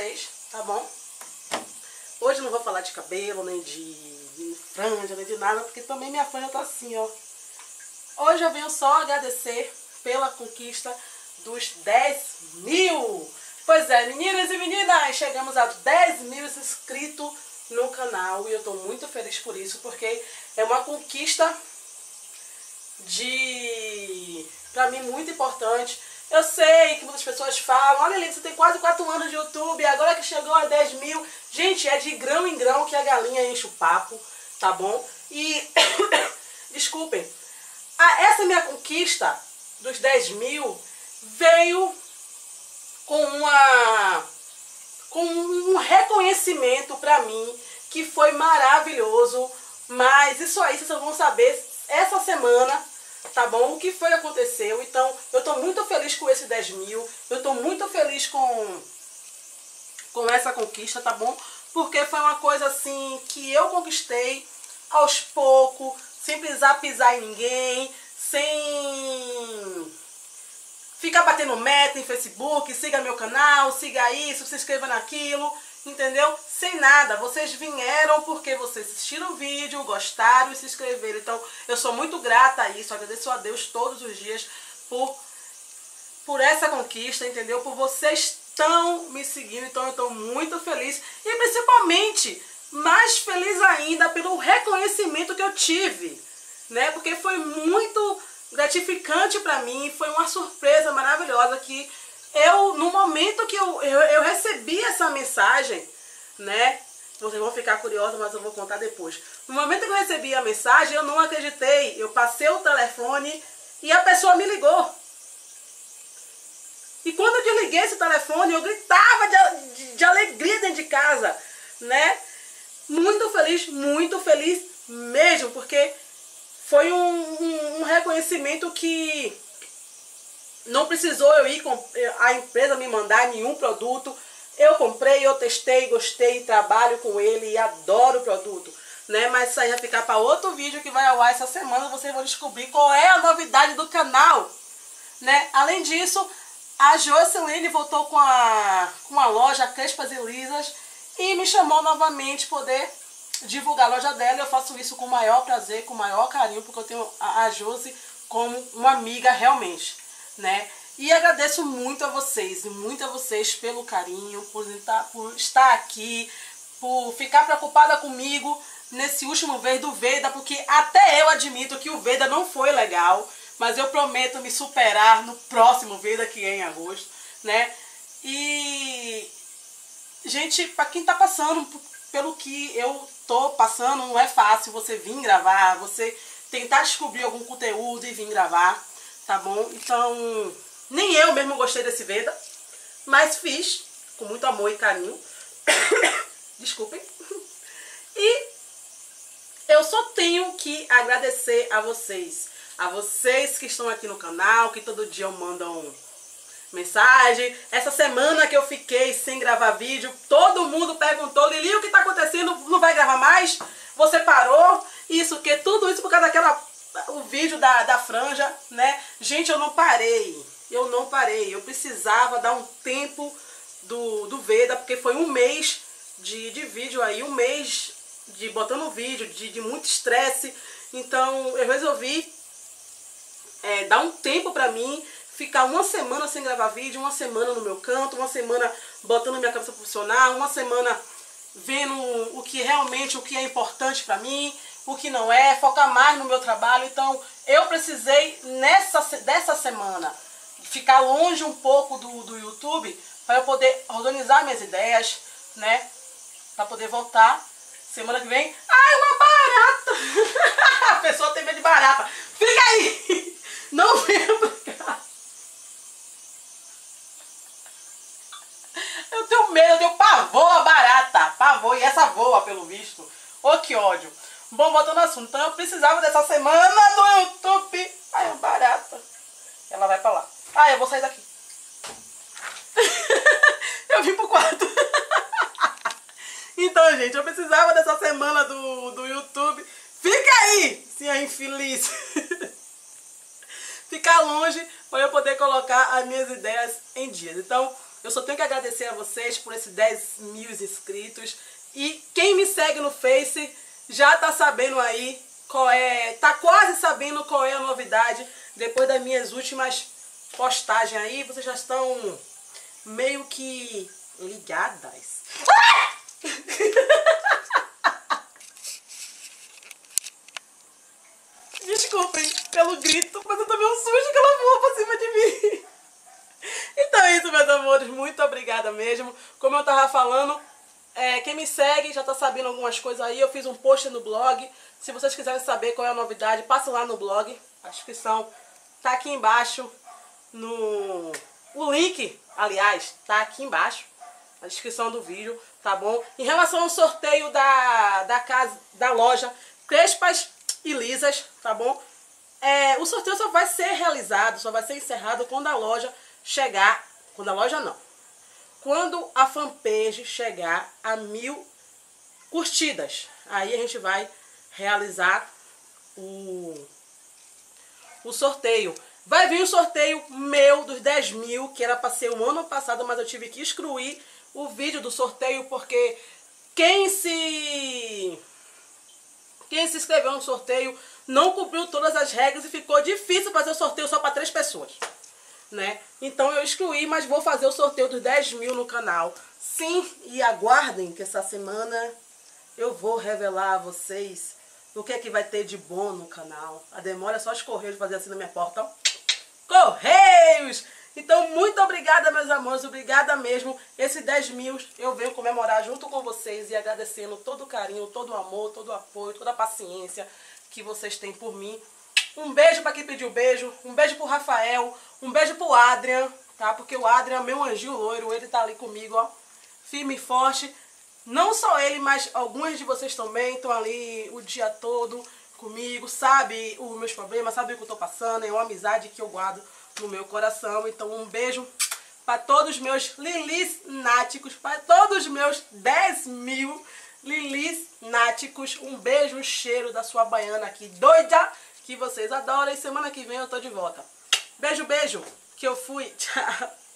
vocês, tá bom? Hoje eu não vou falar de cabelo, nem de franja, nem de nada, porque também minha franja tá assim, ó. Hoje eu venho só agradecer pela conquista dos 10 mil. Pois é, meninas e meninas, chegamos a 10 mil inscritos no canal e eu tô muito feliz por isso, porque é uma conquista pra mim muito importante. Eu sei que muitas pessoas falam, olha Lili, você tem quase 4 anos de YouTube, agora que chegou a 10 mil. Gente, é de grão em grão que a galinha enche o papo, tá bom? E, desculpem, essa minha conquista dos 10 mil veio com um reconhecimento pra mim, que foi maravilhoso. Mas isso aí vocês vão saber essa semana, tá bom? O que foi que aconteceu. Então, eu tô muito feliz com esse 10 mil. Eu tô muito feliz com essa conquista, tá bom? Porque foi uma coisa assim que eu conquistei aos poucos, sem precisar pisar em ninguém, sem ficar batendo meta em Facebook, siga meu canal, siga isso, se inscreva naquilo, entendeu? Sem nada, vocês vieram porque vocês assistiram o vídeo, gostaram e se inscreveram. Então, eu sou muito grata a isso, agradeço a Deus todos os dias por essa conquista, entendeu? Por vocês estão me seguindo, então eu estou muito feliz. E principalmente, mais feliz ainda pelo reconhecimento que eu tive, né? Porque foi muito gratificante para mim, foi uma surpresa maravilhosa que no momento que eu recebi essa mensagem, né? Vocês vão ficar curiosos, mas eu vou contar depois. No momento que eu recebi a mensagem, eu não acreditei. Eu passei o telefone e a pessoa me ligou. E quando eu desliguei esse telefone, eu gritava de alegria dentro de casa, né? Muito feliz mesmo, porque foi um reconhecimento que não precisou eu ir a empresa me mandar nenhum produto. Eu comprei, eu testei, gostei, trabalho com ele e adoro o produto, né? Mas isso aí vai ficar para outro vídeo que vai ao ar essa semana. Vocês vão descobrir qual é a novidade do canal, né? Além disso, a Jocelyn voltou com a loja Crespas e Lisas e me chamou novamente poder divulgar a loja dela. Eu faço isso com o maior prazer, com o maior carinho, porque eu tenho a Josi como uma amiga realmente, né? E agradeço muito a vocês, e muito a vocês pelo carinho, por estar aqui, por ficar preocupada comigo nesse último mês do Veda, porque até eu admito que o Veda não foi legal, mas eu prometo me superar no próximo Veda, que é em agosto, né? E, gente, para quem tá passando pelo que eu tô passando, não é fácil você vir gravar, você tentar descobrir algum conteúdo e vir gravar, tá bom? Então, nem eu mesmo gostei desse Veda, mas fiz com muito amor e carinho. Desculpem. E eu só tenho que agradecer a vocês que estão aqui no canal, que todo dia mandam mensagem. Essa semana que eu fiquei sem gravar vídeo, todo mundo perguntou: Lili, o que tá acontecendo? Não vai gravar mais? Você parou? Tudo isso por causa o vídeo da franja, né? Gente, eu não parei. Eu precisava dar um tempo do Veda, porque foi um mês de vídeo aí, um mês de botando vídeo, de muito estresse. Então eu resolvi dar um tempo pra mim, ficar uma semana sem gravar vídeo, uma semana no meu canto, uma semana botando minha cabeça profissional, uma semana vendo o que é importante pra mim, o que não é, focar mais no meu trabalho. Então eu precisei dessa semana ficar longe um pouco do YouTube para eu poder organizar minhas ideias, né? Para poder voltar semana que vem. Ai, uma barata! A pessoa tem medo de barata. Fica aí! Não venha pra cá. Eu tenho medo, eu tenho pavor a barata. Pavor, e essa voa, pelo visto. Oh, que ódio. Bom, voltando ao assunto. Então eu precisava dessa semana do YouTube. Ai, uma barata. Ela vai pra lá. Ah, eu vou sair daqui. Eu vim pro quarto. Então, gente, eu precisava dessa semana do YouTube. Fica aí, senhora infeliz. Ficar longe para eu poder colocar as minhas ideias em dias. Então, Eu só tenho que agradecer a vocês por esses 10 mil inscritos. E quem me segue no Face já tá sabendo aí qual é, tá quase sabendo qual é a novidade. Depois das minhas últimas postagens aí, vocês já estão meio que ligadas. Desculpem pelo grito, mas eu tomei um susto que ela voou pra cima de mim. Então é isso, meus amores. Muito obrigada mesmo. Como eu tava falando, quem me segue já tá sabendo algumas coisas aí. Eu fiz um post no blog. Se vocês quiserem saber qual é a novidade, passe lá no blog. A descrição tá aqui embaixo. O link, aliás, tá aqui embaixo. Na descrição do vídeo, tá bom? Em relação ao sorteio da loja Crespas e Lisas, tá bom? O sorteio só vai ser realizado, só vai ser encerrado quando a loja chegar. Quando a loja não. Quando a fanpage chegar a 1000 curtidas. Aí a gente vai realizar o sorteio. Vai vir o sorteio meu dos 10 mil, que era para ser o ano passado, mas eu tive que excluir o vídeo do sorteio, porque quem se inscreveu no sorteio não cumpriu todas as regras e ficou difícil fazer o sorteio só para 3 pessoas, né? Então eu excluí, mas vou fazer o sorteio dos 10 mil no canal. Sim, e aguardem que essa semana eu vou revelar a vocês o que é que vai ter de bom no canal. A demora é só os Correios fazer assim na minha porta, ó. Correios! Então, muito obrigada, meus amores, obrigada mesmo. Esses 10 mil eu venho comemorar junto com vocês e agradecendo todo o carinho, todo o amor, todo o apoio, toda a paciência que vocês têm por mim. Um beijo para quem pediu beijo, um beijo pro Rafael, um beijo pro Adrian, tá? Porque o Adrian é meu anjinho loiro, ele tá ali comigo, ó, firme e forte. Não só ele, mas alguns de vocês também estão ali o dia todo comigo, sabe os meus problemas, sabe o que eu tô passando, é uma amizade que eu guardo no meu coração. Então um beijo para todos os meus lilis náticos, para todos os meus 10 mil lilis náticos. Um beijo, um cheiro da sua baiana aqui doida, que vocês adoram, e semana que vem eu tô de volta. Beijo, beijo, que eu fui. Tchau.